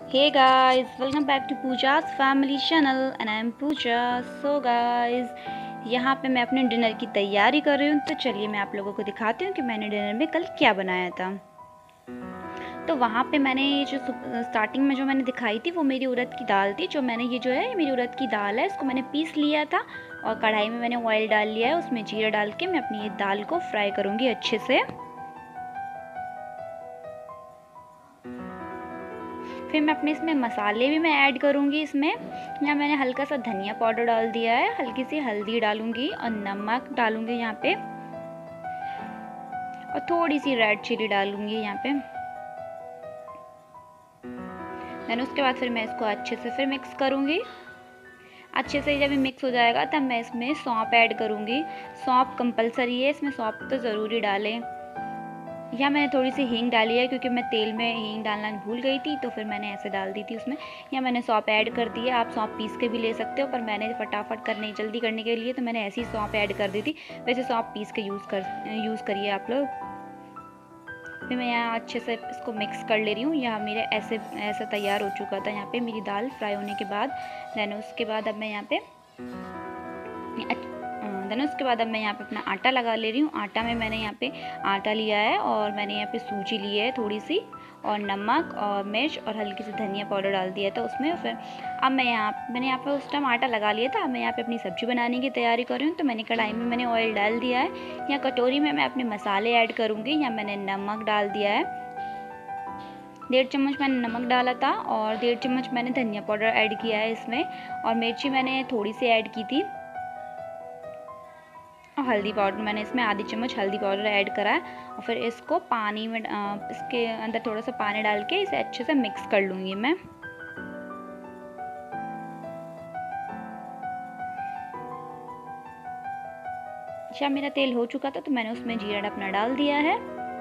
Hey guys, welcome back to Pooja's family channel and I am Pooja. So guys, यहाँ पे मैं अपने dinner की तैयारी कर रही हूँ। तो चलिए मैं आप लोगों को दिखाती हूँ कि मैंने डिनर में कल क्या बनाया था। तो वहाँ पे मैंने ये जो स्टार्टिंग में जो मैंने दिखाई थी वो मेरी उड़द की दाल थी। जो मैंने ये जो है मेरी उड़द की दाल है, इसको मैंने पीस लिया था और कढ़ाई में मैंने ऑयल डाल लिया है। उसमें जीरा डाल के मैं अपनी ये दाल को फ्राई करूँगी अच्छे से। फिर मैं अपने इसमें मसाले भी मैं ऐड करूँगी। इसमें यहाँ मैंने हल्का सा धनिया पाउडर डाल दिया है, हल्की सी हल्दी डालूँगी और नमक डालूँगी यहाँ पे, और थोड़ी सी रेड चिली डालूँगी यहाँ पे। देन उसके बाद फिर मैं इसको अच्छे से फिर मिक्स करूँगी। अच्छे से जब ये मिक्स हो जाएगा तब मैं इसमें सौंफ ऐड करूँगी। सौंफ कंपलसरी है, इसमें सौंफ तो ज़रूरी डालें। यहाँ मैंने थोड़ी सी हींग डाली है क्योंकि मैं तेल में हींग डालना भूल गई थी, तो फिर मैंने ऐसे डाल दी थी उसमें। यहाँ मैंने सौंफ ऐड कर दी है। आप सौंफ पीस के भी ले सकते हो, पर मैंने फटाफट जल्दी करने के लिए तो मैंने ऐसी सौंफ ऐड कर दी थी। वैसे सौंफ पीस के यूज़ करिए आप लोग। फिर मैं यहाँ अच्छे से इसको मिक्स कर ले रही हूँ। यहाँ मेरे ऐसा तैयार हो चुका था यहाँ पे मेरी दाल फ्राई होने के बाद। देन उसके बाद अब मैं यहाँ पे अब मैं यहाँ पे अपना आटा लगा ले रही हूँ। आटा में मैंने यहाँ पे आटा लिया है और मैंने यहाँ पे सूजी ली है थोड़ी सी, और नमक और मिर्च और हल्की सी धनिया पाउडर डाल दिया था उसमें। फिर अब मैंने यहाँ पे उस टाइम आटा लगा लिया था। अब मैं यहाँ पे अपनी सब्ज़ी बनाने की तैयारी कर रही हूँ। तो मैंने कढ़ाई में मैंने ऑयल डाल दिया है। यहाँ कटोरी में मैं अपने मसाले ऐड करूँगी। यहाँ मैंने नमक डाल दिया है, 1.5 चम्मच मैंने नमक डाला था, और 1.5 चम्मच मैंने धनिया पाउडर ऐड किया है इसमें, और मिर्ची मैंने थोड़ी सी ऐड की थी, और हल्दी पाउडर मैंने इसमें आधी चम्मच हल्दी पाउडर ऐड करा है। और फिर इसको पानी में इसके अंदर थोड़ा सा पानी डाल के इसे अच्छे से मिक्स कर लूँगी मैं। अच्छा, मेरा तेल हो चुका था तो मैंने उसमें जीरा अपना डाल दिया है।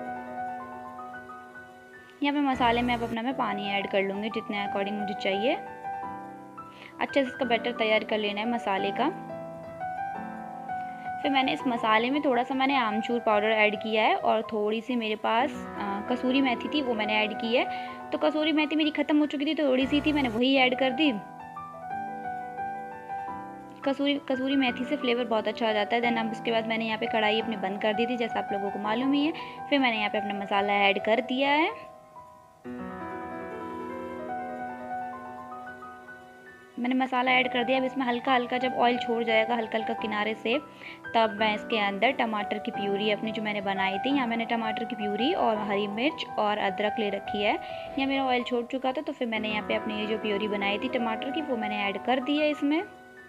यहाँ पे मसाले में अब अपना मैं पानी ऐड कर लूँगी जितने अकॉर्डिंग मुझे चाहिए। अच्छे से इसका बैटर तैयार कर लेना है मसाले का। फिर मैंने इस मसाले में थोड़ा सा मैंने आमचूर पाउडर ऐड किया है, और थोड़ी सी मेरे पास कसूरी मेथी थी वो मैंने ऐड की है। तो कसूरी मेथी मेरी ख़त्म हो चुकी थी, तो थोड़ी सी थी, मैंने वही ऐड कर दी। कसूरी मेथी से फ्लेवर बहुत अच्छा आ जाता है। देन अब उसके बाद मैंने यहाँ पे कढ़ाई अपनी बंद कर दी थी, जैसा आप लोगों को मालूम ही है। फिर मैंने यहाँ पे अपना मसाला ऐड कर दिया है। मैंने मसाला ऐड कर दिया। अब इसमें हल्का हल्का जब ऑयल छोड़ जाएगा हल्का हल्का किनारे से, तब मैं इसके अंदर टमाटर की प्यूरी अपनी जो मैंने बनाई थी, यहाँ मैंने टमाटर की प्यूरी और हरी मिर्च और अदरक ले रखी है। यहाँ मेरा ऑयल छोड़ चुका था, तो फिर मैंने यहाँ पे अपनी ये जो प्यूरी बनाई थी टमाटर की वो मैंने ऐड कर दी है इसमें।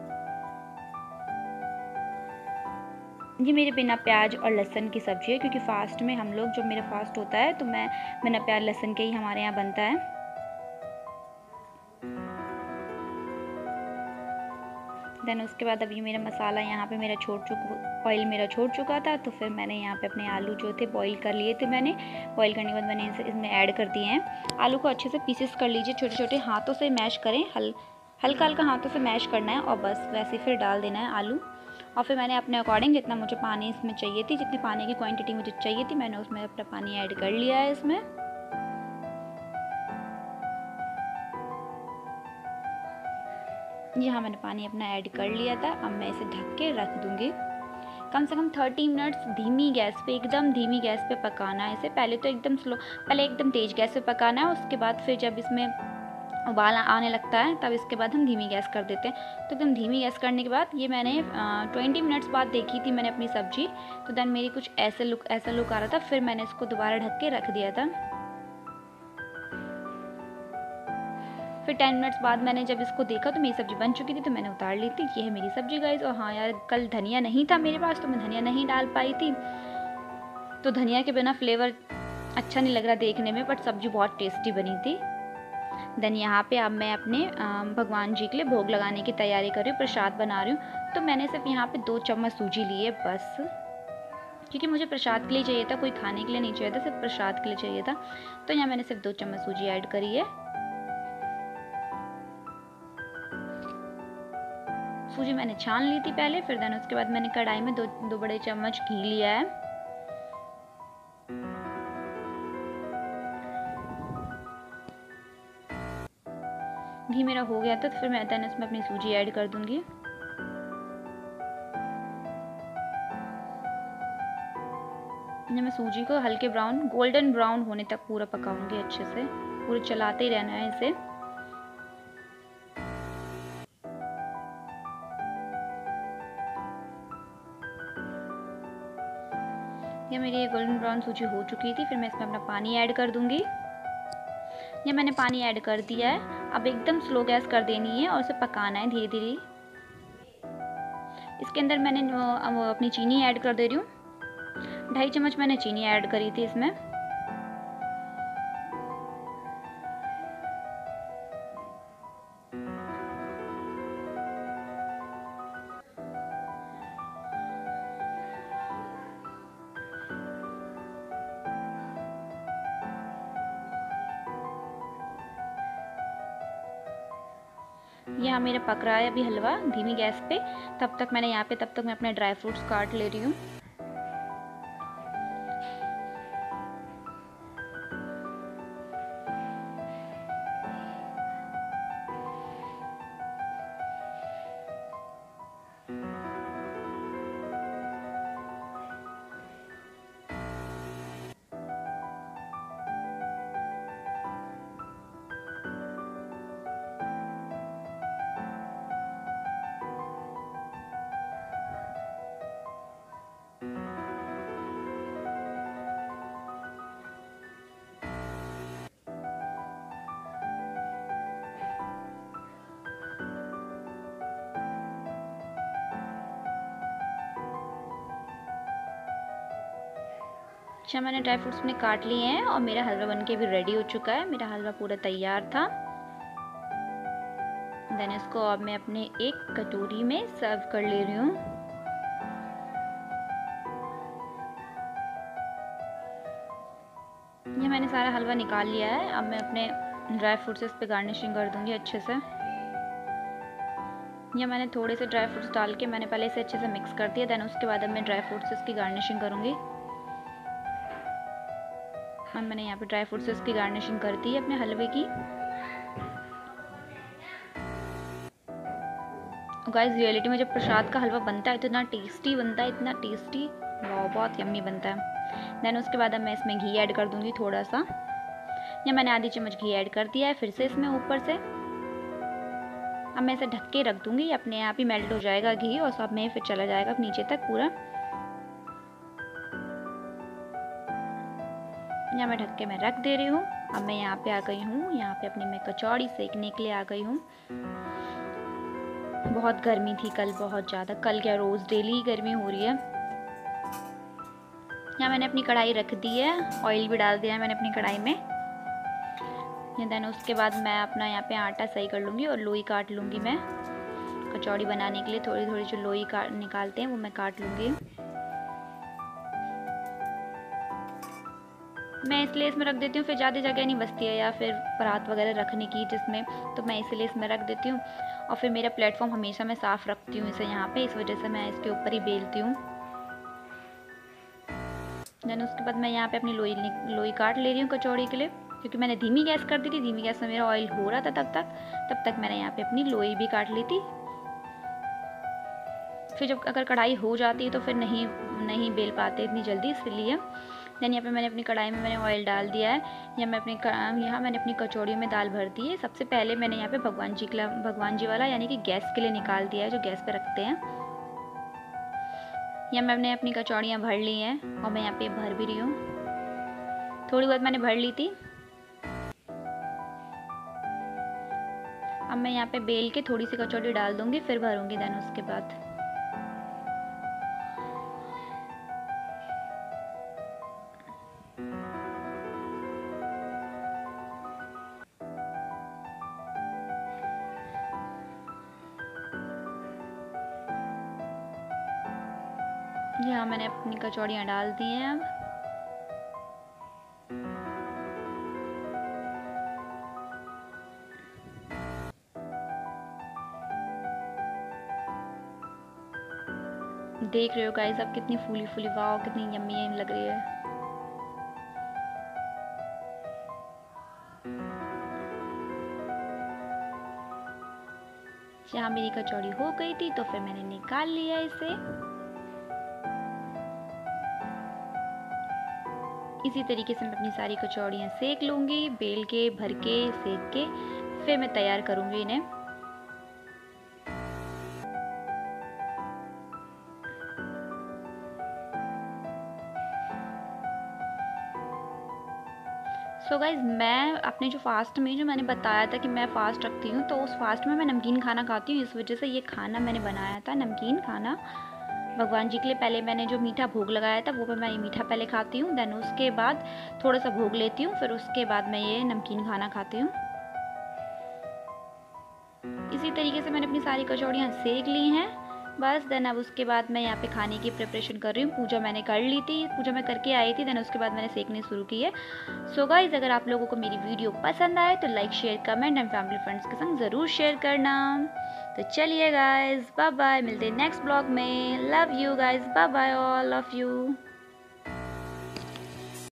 ये मेरे बिना प्याज और लहसुन की सब्ज़ी है, क्योंकि फास्ट में हम लोग, जब मेरा फास्ट होता है तो मैं बिना प्याज लहसुन के ही हमारे यहाँ बनता है। देन उसके बाद अभी मेरा मसाला यहाँ पे ऑयल मेरा छोड़ चुका था, तो फिर मैंने यहाँ पे अपने आलू जो थे बॉईल कर लिए थे मैंने। बॉईल करने के बाद मैंने इसमें ऐड कर दिए हैं। आलू को अच्छे से पीसेस कर लीजिए, छोटे छोटे हाथों से मैश करें, हल्का हल्का हाथों से मैश करना है, और बस वैसे फिर डाल देना है आलू। और फिर मैंने अपने अकॉर्डिंग जितना मुझे पानी इसमें चाहिए थी, जितनी पानी की क्वान्टिटी मुझे चाहिए थी, मैंने उसमें अपना पानी ऐड कर लिया है इसमें। यहाँ मैंने पानी अपना ऐड कर लिया था। अब मैं इसे ढक के रख दूँगी। कम से कम 30 मिनट्स धीमी गैस पे, एकदम धीमी गैस पे पकाना है इसे। पहले तो एकदम स्लो, पहले एकदम तेज़ गैस पे पकाना है, उसके बाद फिर जब इसमें उबाल आने लगता है तब इसके बाद हम धीमी गैस कर देते हैं। तो एकदम धीमी गैस करने के बाद ये मैंने 20 मिनट्स बाद देखी थी मैंने अपनी सब्ज़ी, तो देन मेरी कुछ ऐसा लुक आ रहा था। फिर मैंने इसको दोबारा ढक के रख दिया था। फिर 10 मिनट्स बाद मैंने जब इसको देखा तो मेरी सब्ज़ी बन चुकी थी, तो मैंने उतार ली थी। ये है मेरी सब्ज़ी गाइस। और हाँ यार, कल धनिया नहीं था मेरे पास, तो मैं धनिया नहीं डाल पाई थी, तो धनिया के बिना फ्लेवर अच्छा नहीं लग रहा देखने में, बट सब्ज़ी बहुत टेस्टी बनी थी। देन यहाँ पे अब मैं अपने भगवान जी के लिए भोग लगाने की तैयारी कर रही हूँ, प्रसाद बना रही हूँ। तो मैंने सिर्फ यहाँ पे 2 चम्मच सूजी ली है बस, क्योंकि मुझे प्रसाद के लिए चाहिए था, कोई खाने के लिए नहीं चाहिए था, सिर्फ प्रसाद के लिए चाहिए था। तो यहाँ मैंने सिर्फ 2 चम्मच सूजी ऐड करी है। सूजी मैंने छान ली थी पहले, फिर देन उसके बाद मैंने कढ़ाई में दो बड़े चम्मच घी लिया है। घी मेरा हो गया था तो फिर मैं इसमें अपनी सूजी ऐड कर दूंगी। मैं सूजी को हल्के ब्राउन, गोल्डन ब्राउन होने तक पूरा पकाऊंगी अच्छे से, पूरे चलाते ही रहना है इसे। ये मेरी गोल्डन ब्राउन सूजी हो चुकी थी। फिर मैं इसमें अपना पानी ऐड कर दूंगी। ये मैंने पानी ऐड कर दिया है। अब एकदम स्लो गैस कर देनी है और उसे पकाना है धीरे धीरे। इसके अंदर मैंने अपनी चीनी ऐड कर दे रही हूँ। 2.5 चम्मच मैंने चीनी ऐड करी थी इसमें। यहाँ मेरा पक रहा है अभी हलवा धीमी गैस पे। तब तक मैं अपने ड्राई फ्रूट्स काट ले रही हूँ। अच्छा, मैंने ड्राई फ्रूट्स अपने काट लिए हैं और मेरा हलवा बनके भी रेडी हो चुका है। मेरा हलवा पूरा तैयार था। देन इसको अब मैं अपने एक कटोरी में सर्व कर ले रही हूँ। ये मैंने सारा हलवा निकाल लिया है। अब मैं अपने ड्राई फ्रूट्स इस पे गार्निशिंग कर दूंगी अच्छे से। ये मैंने थोड़े से ड्राई फ्रूट्स डाल के मैंने पहले इसे अच्छे से मिक्स कर दिया। देन उसके बाद अब मैं ड्राई फ्रूट्स इसकी गार्निशिंग करूँगी। अब मैंने यहाँ पे ड्राई फ्रूट्स इसकी गार्निशिंग कर दी है अपने हलवे की। गाइस, रियलिटी में जब प्रसाद का हलवा बनता है तो इतना टेस्टी बनता है, इतना टेस्टी, वाह, बहुत यम्मी बनता है। देन उसके बाद अब मैं इसमें घी ऐड कर दूंगी थोड़ा सा। या मैंने आधी चम्मच घी ऐड कर दिया है फिर से इसमें ऊपर से। अब मैं इसे ढक के रख दूंगी, अपने आप ही मेल्ट हो जाएगा घी और सब में फिर चला जाएगा नीचे तक पूरा। यहाँ मैं ढक के मैं रख दे रही हूँ। अब मैं यहाँ पे आ गई हूँ, यहाँ पे अपनी मैं कचौड़ी सेकने के लिए आ गई हूँ। बहुत गर्मी थी कल, बहुत ज़्यादा। कल क्या, रोज़ डेली गर्मी हो रही है। यहाँ मैंने अपनी कढ़ाई रख दी है, ऑयल भी डाल दिया है मैंने अपनी कढ़ाई में। देन उसके बाद मैं अपना यहाँ पे आटा सही कर लूँगी और लोई काट लूँगी मैं। कचौड़ी बनाने के लिए थोड़ी थोड़ी जो लोई निकालते हैं वो मैं काट लूँगी। मैं इसलिए इसमें रख देती हूँ, फिर ज़्यादा जगह नहीं बचती है या फिर परात वगैरह रखने की जिसमें, तो मैं इसलिए इसमें रख देती हूँ। और फिर मेरा प्लेटफॉर्म हमेशा मैं साफ़ रखती हूँ इसे यहाँ पे, इस वजह से मैं इसके ऊपर ही बेलती हूँ। देन उसके बाद मैं यहाँ पे अपनी लोई काट ले रही हूँ कचौड़ी के लिए, क्योंकि मैंने धीमी गैस कर दी थी। धीमी गैस में मेरा ऑयल हो रहा था तब तक मैंने यहाँ पे अपनी लोई भी काट ली थी। फिर जब अगर कढ़ाई हो जाती है तो फिर नहीं बेल पाते इतनी जल्दी, इसलिए। देन यहाँ पे मैंने अपनी कढ़ाई में मैंने ऑयल डाल दिया है। यहाँ मैंने अपनी कचौड़ियों में दाल भर दी है। सबसे पहले मैंने यहाँ पे भगवान जी वाला यानी कि गैस के लिए निकाल दिया है, जो गैस पे रखते हैं। यहाँ मैंने अपनी कचौड़ियाँ भर ली हैं और मैं यहाँ पे भर भी रही हूँ। थोड़ी बहुत मैंने भर ली थी। अब मैं यहाँ पे बेल के थोड़ी सी कचौड़ी डाल दूँगी, फिर भरूँगी। देन उसके बाद यहाँ मैंने अपनी कचौड़ियाँ डाल दी हैं। अब देख रहे हो गाइस आप, कितनी फूली फूली, वाह कितनी यम्मी लग रही है। जहाँ मेरी कचौड़ी हो गई थी तो फिर मैंने निकाल लिया इसे। इसी तरीके से मैं अपनी सारी कचौड़ियाँ सेक लूँगी, बेल के, भर के, सेक के, फिर मैं तैयार करूँगी इन्हें। सो गाइज़, मैं अपने जो फास्ट में जो मैंने बताया था कि मैं फ़ास्ट रखती हूँ, तो उस फास्ट में मैं नमकीन खाना खाती हूँ। इस वजह से ये खाना मैंने बनाया था, नमकीन खाना भगवान जी के लिए। पहले मैंने जो मीठा भोग लगाया था वो पे मैं ये मीठा पहले खाती हूँ, देन उसके बाद थोड़ा सा भोग लेती हूँ, फिर उसके बाद मैं ये नमकीन खाना खाती हूँ। इसी तरीके से मैंने अपनी सारी कचौड़ियाँ सेक ली हैं बस। देन अब उसके बाद मैं यहाँ पे खाने की प्रिपरेशन कर रही हूँ। पूजा मैंने कर ली थी, पूजा मैं करके आई थी, देन उसके बाद मैंने सेकनी शुरू की है। सो गाइज, अगर आप लोगों को मेरी वीडियो पसंद आए तो like, share, comment and family friends के संग ज़रूर शेयर करना। तो चलिए गाइज, बाय बाय, मिलते हैं नेक्स्ट ब्लॉग में। Love you guys, bye bye all of you.